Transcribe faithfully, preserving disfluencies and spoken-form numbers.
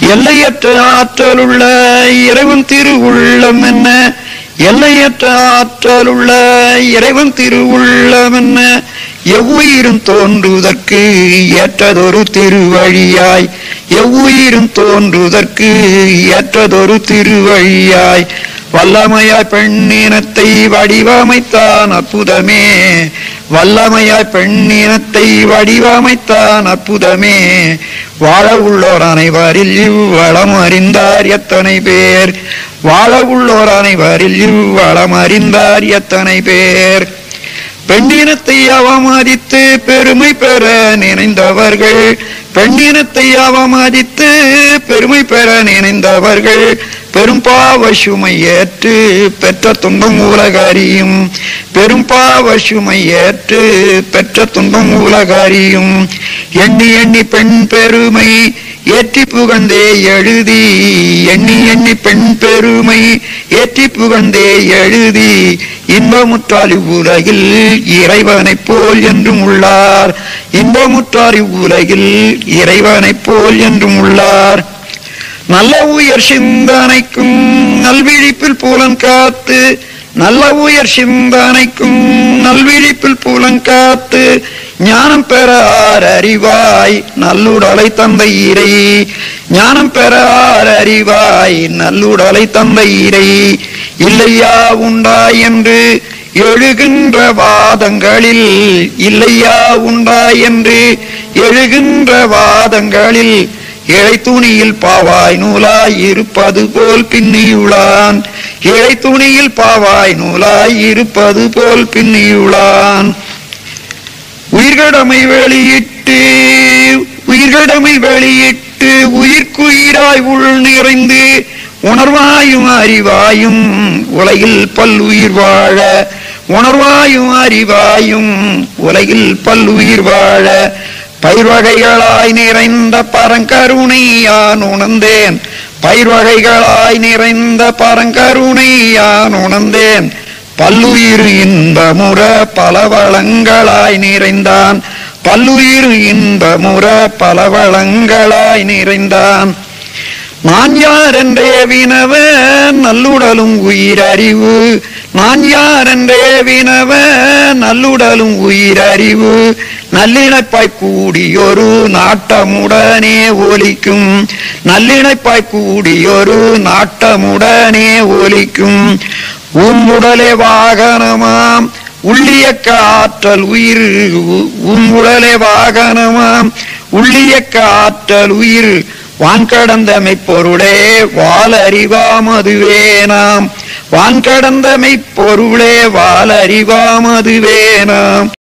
எல்லையற்ற ஆற்றலுள்ள இறைவன் திருவுள்ளம் என்ன, எல்லையற்ற ஆற்றலுள்ள இறைவன் திருவுள்ளம் என்ன, எவ்வுயிரும் தோன்றுவதற்கு ஏற்றதொரு திருவழியாய், எவ்வுயிரும் தோன்றுவதற்கு ஏற்றதொரு திருவழியாய், வல்லமையாய் பெண்ணினத்தை வடிவமைத்தான் அற்புதமே, வல்லமையாய் பெண்ணினத்தை வடிவமைத்தான் அற்புதமே, வாழ உள்ளோர் அனைவரில் இவ்வளம் அறிந்தார் எத்தனை பேர், வாழ உள்ளோர் அனைவரில் இவ்வளம் அறிந்தார் எத்தனை பேர். பெண்ணினத்தை அவமதித்து பெருமை பெற நினைந்தவர்கள், பெண்ணினத்தை அவமதித்து பெருமை பெற நினைந்தவர்கள் பெரும் பாவ சுமை ஏற்று பெற்ற துன்பம் உலகறியும், பெரும் பாவ சுமை ஏற்று பெற்ற துன்பம் உலகறியும். எண்ணி எண்ணி பெண் பெருமை ஏற்றி புகழ்ந்தே எழுதி, எண்ணி எண்ணி பெண் பெருமை ஏற்றி புகழ்ந்தே எழுதி இன்பமுற்றார் இவ்வுலகில் இறைவனைப் போல் என்றும் உள்ளார், இன்பமுற்றார் இவ்வுலகில் இறைவனைப் போல் என்றும் உள்ளார். நல்ல உயர் சிந்தனைக்கும் நல்விழிப்பில் புலன் காத்து, நல்ல உயர் சிந்தனைக்கும் நல்விழிப்பில் புலன் காத்து ஞானம் பெற ஆர் அறிவாய் நல்லுடலை தந்தை இறை, ஞானம் பெற ஆர் அறிவாய் நல்லுடலை தந்தை இறை. இல்லையா உண்டா என்று எழுகின்ற வாதங்களில், இல்லையா உண்டா என்று எழுகின்ற வாதங்களில் இழை துணியில் பாவாய் நூலாய் இருப்பது போல் பின்னியுளான், இழை துணியில் பாவாய் நூலாய் இருப்பது போல் பின்னியுளான். உயிர்கடமை வெளியிட்டு, உயிர்கடமை வெளியிட்டு உயிர்க்குயிராய் உள் நிறைந்து உணர்வாயும் அறிவாயும் உலகில் பல்லுயிர் வாழ, உணர்வாயும் அறிவாயும் உலகில் பல்லுயிர் வாழ பயிர் வகைகளாய் நிறைந்த பரங்கருணை யான் உணர்ந்தேன், பயிர் வகைகளாய் நிறைந்த பரங்கருணை யான் உணர்ந்தேன். பல்லுயிர் இன்பமுற பலவளங்களாய் நிறைந்தான், பல்லுயிர் இன்பமுற பலவளங்களாய் நிறைந்தான். நான் யார் என்றே வினவ நல்லுடலும் உயிரறிவு, நான் யார் என்றே வினவ நல்லுடலும் உயிரறிவு நல்லிணைப்பாய் கூடியொரு நாட்டமுடனே ஒலிக்கும், நல்லிணைப்பாய் கூடியொரு நாட்டமுடனே ஒலிக்கும். உன்னுடலே வாகனமாம் உள்ளியக்க ஆற்றல் உயிர், உன்னுடலே வாகனமாம் உள்ளியக்க ஆற்றல் உயிர் வான்கடந்தமை பொருளே வாலறிவாம் அதுவே நாம், வான்கடந்தமை பொருளே வாலறிவாம் அதுவே நாம்.